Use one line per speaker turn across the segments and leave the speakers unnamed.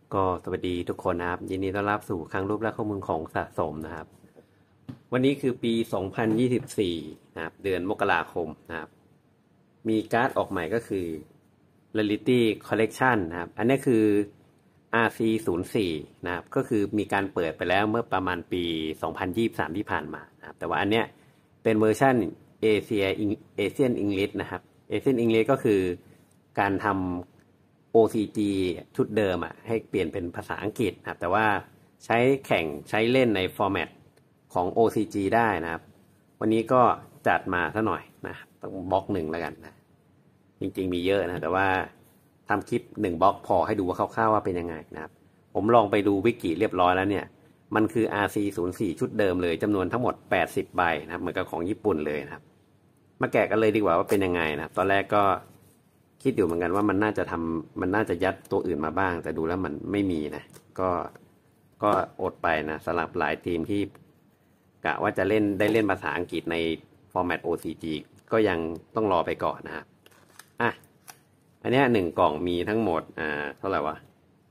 ก็สวัสดีทุกคนนะครับยินดีต้อนรับสู่คลังรูปและข้อมูลของสะสมนะครับวันนี้คือปี 2024 นะครับเดือนมกราคมนะครับมีการ์ดออกใหม่ก็คือ Rarity Collection นะครับอันนี้คือ RC04 นะครับก็คือมีการเปิดไปแล้วเมื่อประมาณปี 2023 ที่ผ่านมานะครับแต่ว่าอันเนี้ยเป็นเวอร์ชันAsian English นะครับ Asian English ก็คือการทำ OCG ชุดเดิมให้เปลี่ยนเป็นภาษาอังกฤษนะครับแต่ว่าใช้แข่งใช้เล่นในฟอร์แมตของ OCG ได้นะครับวันนี้ก็จัดมาซะหน่อยนะต้องบล็อกหนึ่งแล้วกันนะจริงๆมีเยอะนะแต่ว่าทำคลิปหนึ่งบล็อกพอให้ดูว่าคร่าวๆว่าเป็นยังไงนะครับผมลองไปดูวิกิเรียบร้อยแล้วเนี่ยมันคือ RC04 ชุดเดิมเลยจำนวนทั้งหมด80ใบนะครับเหมือนกับของญี่ปุ่นเลยนะครับมาแกะกันเลยดีกว่าว่าเป็นยังไงนะครับตอนแรกก็คิดอยู่เหมือนกันว่ามันน่าจะยัดตัวอื่นมาบ้างแต่ดูแล้วมันไม่มีนะก็อดไปนะสำหรับหลายทีมที่กะว่าจะเล่นได้เล่นภาษาอังกฤษในฟอร์แมต OCG ก็ยังต้องรอไปก่อนนะครับอ่ะอันนี้หนึ่งกล่องมีทั้งหมดเท่าไหร่วะ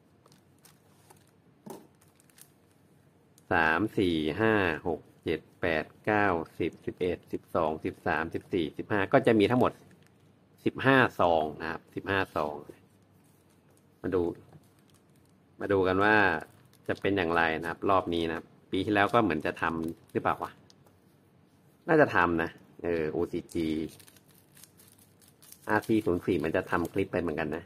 3 4 5 6 7 8 9 10 11 12 13 14 15ก็จะมีทั้งหมด15ซองนะครับ15ซองมาดูกันว่าจะเป็นอย่างไรนะครับรอบนี้นะครับปีที่แล้วก็เหมือนจะทำหรือเปล่าวะน่าจะทำนะOCG RC04มันจะทำคลิปไปเหมือนกันนะ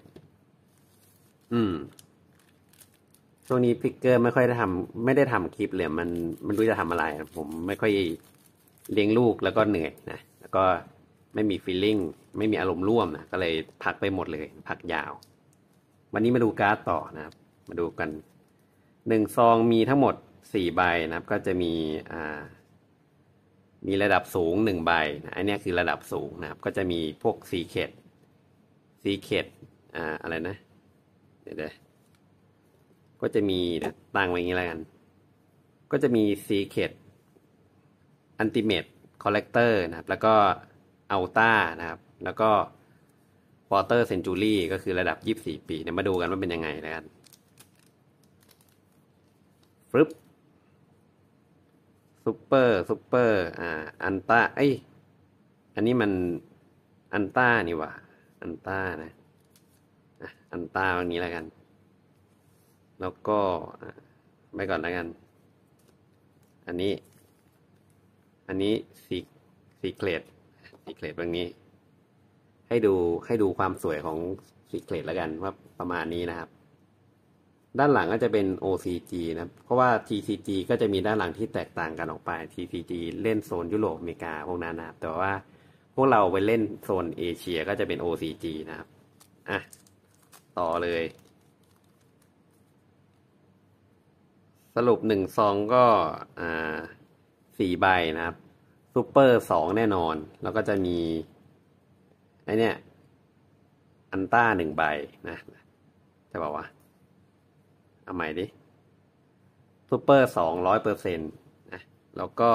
ช่วงนี้พิกเกอร์ไม่ได้ทำคลิปเลยมันรู้จะทำอะไรผมไม่ค่อยเลี้ยงลูกแล้วก็เหนื่อยนะแล้วก็ไม่มีฟีลลิ่งไม่มีอารมณ์ร่วมนะก็เลยพักไปหมดเลยพักยาววันนี้มาดูการ์ดต่อนะครับมาดูกัน1ซองมีทั้งหมด4ใบนะครับก็จะมีระดับสูง1ใบนะอันนี้คือระดับสูงนะครับก็จะมีพวกซีเคดอะไรนะเดี๋ยวก็จะมีตั้งไว้อย่างนี้แล้วกันก็จะมีซีเคดอันติเมตคอลเลกเตอร์นะครับแล้วก็อัลต้านะครับแล้วก็ควอเตอร์เซนจูรี่ก็คือระดับ24ปีเนี่ยมาดูกันว่าเป็นยังไงนะครับฟึบซูเปอร์อันต้าอันนี้มันอันต้านี่หว่าอันต้านะอันต้าวันนี้แล้วกันแล้วก็ไปก่อนแล้วกันอันนี้ซีเครตตรงนี้ให้ดูความสวยของซีเครตแล้วกันว่าประมาณนี้นะครับด้านหลังก็จะเป็น OCG นะเพราะว่า TCG ก็จะมีด้านหลังที่แตกต่างกันออกไป TCG เล่นโซนยุโรปอเมริกาพวกนั้นนะครับแต่ว่าพวกเราไปเล่นโซนเอเชียก็จะเป็น OCG นะครับต่อเลยสรุป1ซองก็4ใบนะครับซูเปอร์2แน่นอนแล้วก็จะมีไอเนี้ยอันต้า1ใบนะจะบอกว่าเอาใหม่ดิซูเปอร์200%นะแล้วก็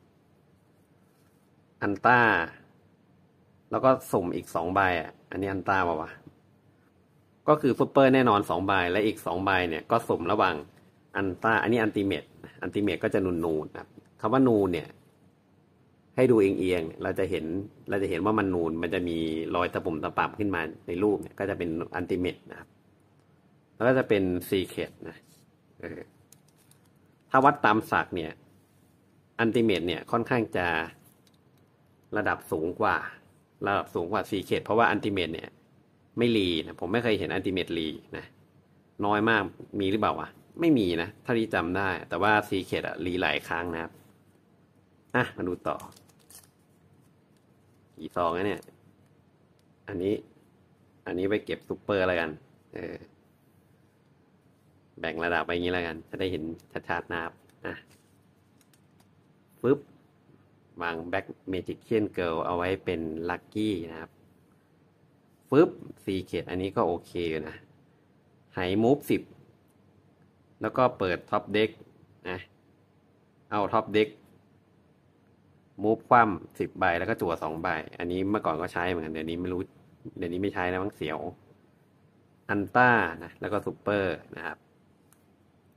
อันต้าแล้วก็สุ่มอีก2ใบอันนี้อันต้าป่าวะก็คือซูเปอร์แน่นอน2ใบและอีก2ใบเนี่ยก็สุ่มระหว่างอันต้าอันนี้อันติเมตก็จะนูนนะครับคำว่านูนเนี่ยให้ดูเอียงเราจะเห็นว่ามันนูนมันจะมีรอยตะปุ่มตะปับขึ้นมาในรูปเนี่ยก็จะเป็นอันติเมตนะครับแล้วก็จะเป็นซีเคดนะถ้าวัดตามศักดิ์เนี่ยอันติเมตเนี่ยค่อนข้างจะระดับสูงกว่าซีเคดเพราะว่าอันติเมตเนี่ยไม่รีนะผมไม่เคยเห็นอันติเมตรีนะน้อยมากมีหรือเปล่าวะไม่มีนะถ้าที่จำได้แต่ว่าซีเคดรีหลายครั้งนะครับมาดูต่อกี่ซองนะเนี่ยอันนี้ไปเก็บซุปเปอร์อะไรกันแบ่งระดับไปอย่างนี้แล้วกันจะได้เห็นชัดๆนะครับฟึบวางแบ็กเมจิกเชียนเกิลเอาไว้เป็นลัคกี้นะครับฟึบซีเคดอันนี้ก็โอเคอยู่นะไหมูฟ10แล้วก็เปิดท็อปเด็กนะเอาท็อปเด็กมูฟคว่ำ10ใบแล้วก็จั่ว2ใบอันนี้เมื่อก่อนก็ใช้เหมือนกันเดี๋ยวนี้ไม่รู้เดี๋ยวนี้ไม่ใช้แล้วมั้งเสียวอันต้านะแล้วก็ซูเปอร์นะครับ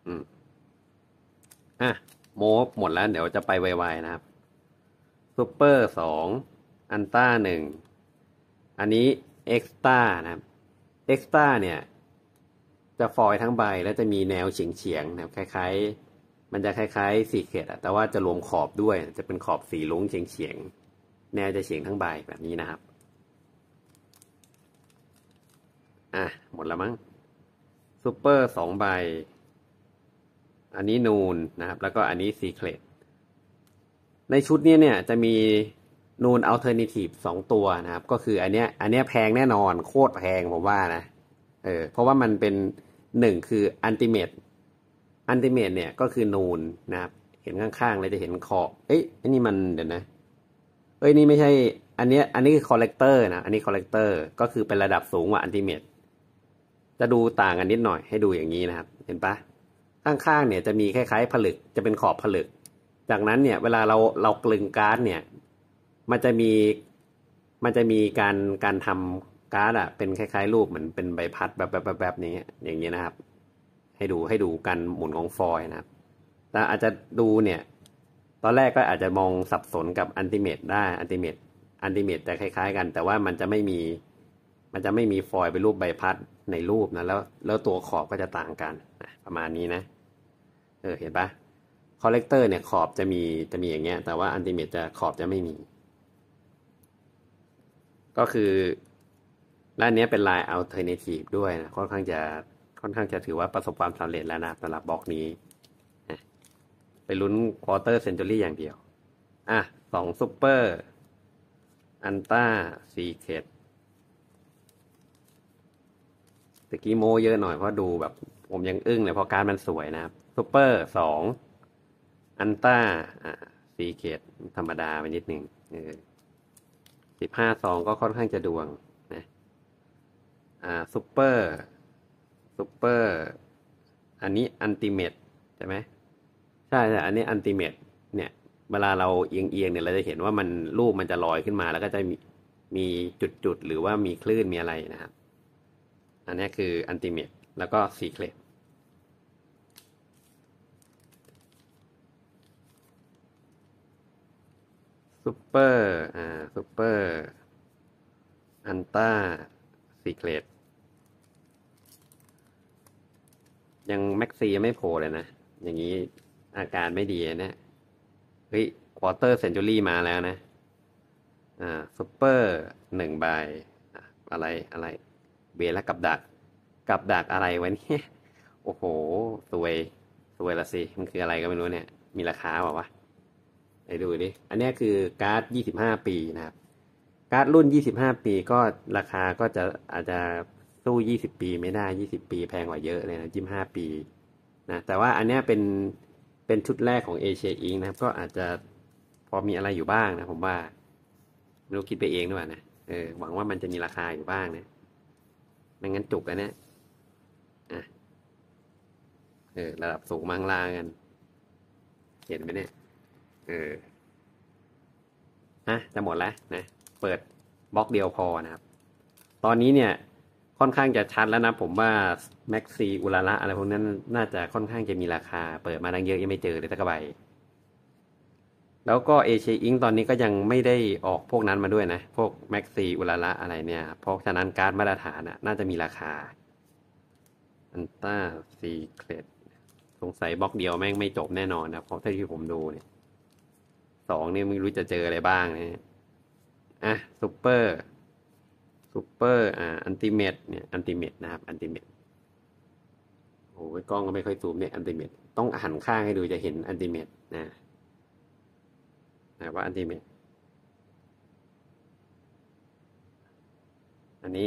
อืมอ่ะโมฟหมดแล้วเดี๋ยวจะไปไวๆนะครับซูเปอร์สองอันต้าหนึ่งอันนี้เอ็กซ์ต้านะครับเอ็กซ์ต้าเนี่ยจะฟอยล์ทั้งใบแล้วจะมีแนวเฉียงๆนะครับคล้ายๆมันจะคล้ายๆสีเขตอะแต่ว่าจะรวมขอบด้วยจะเป็นขอบสีลุ้งเฉียงๆแนวจะเฉียงทั้งใบแบบนี้นะครับอ่ะหมดแล้วมั้งซูเปอร์สองใบอันนี้นูนนะครับแล้วก็อันนี้ซีเครตในชุดนี้เนี่ยจะมีนูนอัลเทอร์เนทีฟสองตัวนะครับก็คืออันเนี้ยแพงแน่นอนโคตรแพงผมว่านะเพราะว่ามันเป็นหนึ่งคืออันติเมตเนี่ยก็คือนูนนะครับเห็นข้างๆเลยจะเห็นขอบอันนี้มันเดี๋ยวนะนี่ไม่ใช่อันนี้คือคอลเลกเตอร์นะอันนี้คอลเลกเตอร์ก็คือเป็นระดับสูงกว่าอันติเมตจะดูต่างกันนิดหน่อยให้ดูอย่างนี้นะครับเห็นปะข้างๆเนี่ยจะมีคล้ายๆผลึกจะเป็นขอบผลึกจากนั้นเนี่ยเวลาเรากลึงการ์ดเนี่ยมันจะมีมันจะมีการทำการ์ดอะเป็นคล้ายๆรูปเหมือนเป็นใบพัดแบบนี้อย่างเงี้ยนะครับให้ดูการหมุนของฟอยล์นะครับแต่อาจจะดูเนี่ยตอนแรกก็อาจจะมองสับสนกับอันติเมตได้อันติเมตจะคล้ายๆกันแต่ว่ามันจะไม่มีฟอยล์เป็นรูปใบพัดในรูปนะแล้วตัวขอบก็จะต่างกันประมาณนี้นะเห็นปะคอลเลกเตอร์เนี่ยขอบจะมีอย่างเงี้ยแต่ว่าอันติเมตจะขอบจะไม่มีก็คือด้านนี้เป็นลายอัลเทอร์เนทีฟด้วยนะค่อนข้างจะถือว่าประสบความสำเร็จแล้วนะสำหรับบล็อกนี้ไปลุ้นควอเตอร์เซนจูรี่อย่างเดียวสองซูเปอร์อันต้าซีเคทตะกี้โมเยอะหน่อยเพราะดูแบบผมยังอึ้งเลยเพราะการมันสวยนะครับซูเปอร์สองอันต้าซีเคทธรรมดาไปนิดหนึ่ง15 ซองก็ค่อนข้างจะดวงนะซูเปอร์อันนี้อันติเมตใช่ไหมใช่อันนี้อันติเมตเนี่ยเวลาเราเอียงเนี่ยเราจะเห็นว่ารูปมันจะลอยขึ้นมาแล้วก็จะมีจุดหรือว่ามีคลื่นมีอะไรนะครับอันนี้คืออันติเมตแล้วก็ซีเครตซูเปอร์อันต้าซีเครตยังแม็กซียังไม่โผล่เลยนะอย่างนี้อาการไม่ดีนะเฮ้ยควอเตอร์เซนจูรี่มาแล้วนะซูเปอร์หนึ่งใบอะไรเบลกับดักอะไรวะเนี่ยโอ้โหสวยละสิมันคืออะไรก็ไม่รู้เนี่ยมีราคาเปล่าวะไปดูดิอันนี้คือการ์ด25 ปีนะครับการ์ดรุ่น25 ปีก็ราคาก็จะอาจจะสู้20 ปีไม่ได้20 ปีแพงกว่าเยอะเลยนะ25 ปีนะแต่ว่าอันเนี้ยเป็นชุดแรกของเอเชียอิงนะครับก็อาจจะพอมีอะไรอยู่บ้างนะผมว่าไม่รู้คิดไปเองด้วยนะหวังว่ามันจะมีราคาอยู่บ้างนะไม่งั้นจุกแล้วเนี่ยอ่ะระดับสูงมังลากันเห็นไหมเนี่ยเออจะหมดแล้วนะเปิดบล็อกเดียวพอนะครับตอนนี้เนี่ยค่อนข้างจะชัดแล้วนะผมว่าแม็กซีอุลาระอะไรพวกนั้นน่าจะค่อนข้างจะมีราคาเปิดมาดังเยอะยังไม่เจอเลยสักใบแล้วก็เอเชียอิงตอนนี้ก็ยังไม่ได้ออกพวกนั้นมาด้วยนะพวกแม็กซีอุลาระอะไรเนี่ยเพราะฉะนั้นการ์ดมาตรฐานน่าจะมีราคาอันต้าซีเครตสงสัยบล็อกเดียวแม่งไม่จบแน่นอนนะเพราะที่ผมดูเนี่ย2นี่ไม่รู้จะเจออะไรบ้างนะซูเปอร์อันติเมตเนี่ยอันติเมตนะครับอันติเมตโอ้ยกล้องก็ไม่ค่อยซูมเนี่ยอันติเมตต้องหันข้างให้ดูจะเห็นอันติเมตนะว่าอันติเมตอันนี้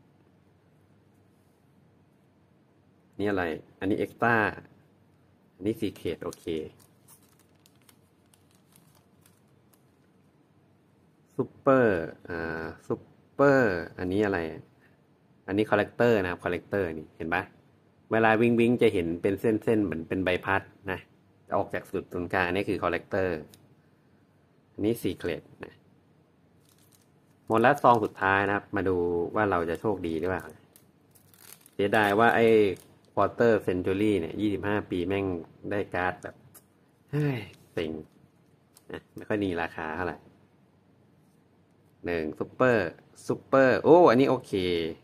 นี่อะไรอันนี้เอ็กซ์ต้าอันนี้ซีเคทโอเคซูเปอร์ซูเปอร์อันนี้อะไรอันนี้คอลเลกเตอร์นะครับคอลเลกเตอร์นี่เห็นปะเวลาวิ่งจะเห็นเป็นเส้นเหมือนเป็นใบพัดนะจะออกจากสุดตรงกลางอันนี้คือคอลเลกเตอร์อันนี้ซีเครตนะหมดแล้วซองสุดท้ายนะครับมาดูว่าเราจะโชคดีหรือเปล่าเสียดายว่าไอ้ Quarter Century เนี่ย25 ปีแม่งได้การ์ดแบบเฮ้ยเซ็งนะไม่ค่อยมีราคาเท่าไหร่ซุปเปอร์โอ้อันนี้โอเค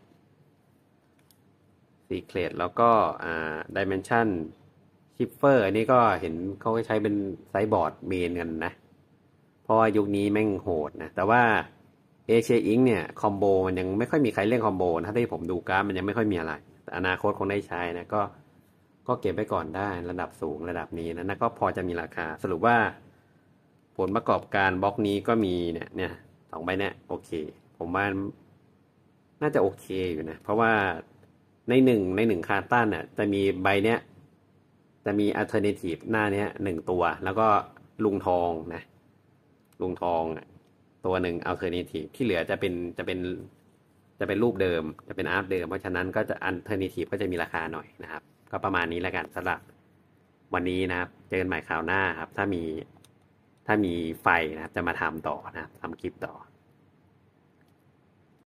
Secret แล้วก็Dimension Shifter อันนี้ก็เห็นเขาใช้เป็นไซบอร์ดเมนกันนะเพราะว่ายุคนี้แม่งโหดนะแต่ว่าเอเชียอิงเนี่ยคอมโบมันยังไม่ค่อยมีใครเล่นคอมโบนะถ้าที่ผมดูการ์ดมันยังไม่ค่อยมีอะไรแต่อนาคตคงได้ใช้นะก็เก็บไว้ก่อนได้ระดับสูงระดับนี้นะก็พอจะมีราคาสรุปว่าผลประกอบการบล็อกนี้ก็มีเนี่ย2 ใบเนี่ยโอเคผมว่าน่าจะโอเคอยู่นะเพราะว่าในหนึ่งคาร์ตันเนี่ยจะมีใบเนี้ยจะมีอัลเทอร์เนทีฟหน้าเนี้ย1 ตัวแล้วก็ลุงทองนะลุงทองตัวหนึ่งอัลเทอร์เนทีฟที่เหลือจะเป็นรูปเดิมจะเป็นอาร์ตเดิมเพราะฉะนั้นก็จะอัลเทอร์เนทีฟก็จะมีราคาหน่อยนะครับก็ประมาณนี้แล้วกันสำหรับวันนี้นะครับเจอกันใหม่คราวหน้าครับถ้ามีไฟนะครับจะมาทำต่อนะครับทำคลิปต่อ